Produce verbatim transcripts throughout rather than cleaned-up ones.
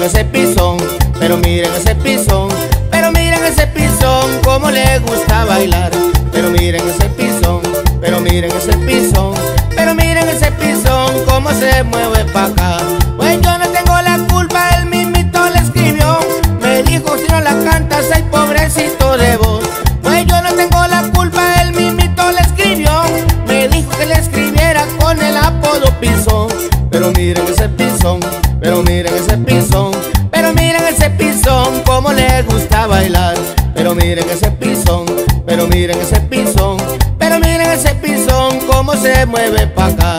ese pisón, pero miren ese pisón, pero miren ese pisón, como le gusta bailar. Pero miren ese pisón, pero miren ese pisón, pero miren ese pisón, como se mueve pa' acá. Pues yo no tengo la culpa, él mismito le escribió, me dijo si no la cantas, ay pobrecito de vos. Pues yo no tengo la culpa, él mismito le escribió, me dijo que le escribiera con el apodo pisón. Pero miren ese pisón, pero miren ese pisón, pero miren ese pisón, como le gusta bailar. Pero miren ese pisón, pero miren ese pisón, pero miren ese pisón, como se mueve pa' acá.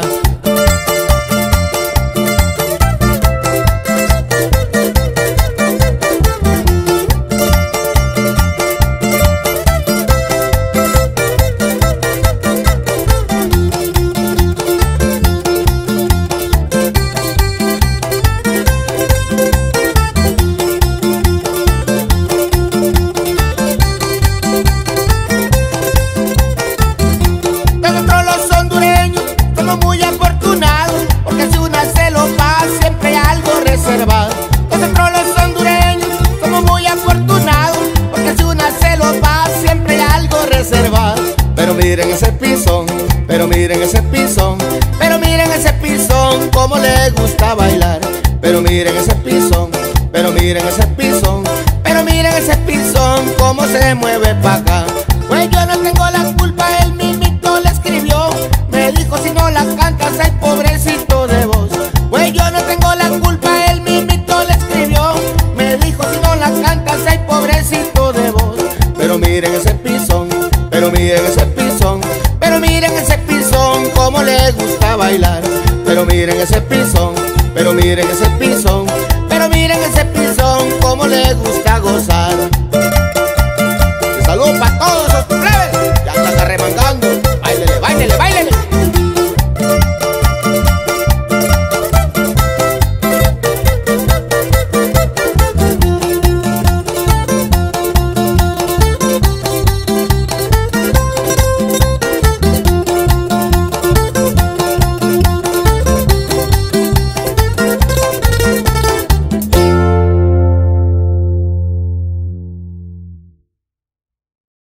Muy afortunados, porque si una se lo va, siempre hay algo reservado. Nosotros los hondureños somos muy afortunados, porque si una se lo va, siempre hay algo reservado. Pero miren ese pisón, pero miren ese pisón, pero miren ese pisón, como le gusta bailar. Pero miren ese pisón, pero miren ese pisón, pero miren ese pisón, como se mueve pa' acá. Pues yo no tengo la culpa, él mismito le escribió, me dijo si no la cantas, ay pobrecito de vos. Pues yo no tengo la culpa, él mismito le escribió, me dijo si no la cantas, ay pobrecito de vos. Pero miren ese pisón, pero miren ese pisón, pero miren ese pisón, como le gusta bailar. Pero miren ese pisón, pero miren ese pisón, pero miren ese pisón, como le gusta gozar.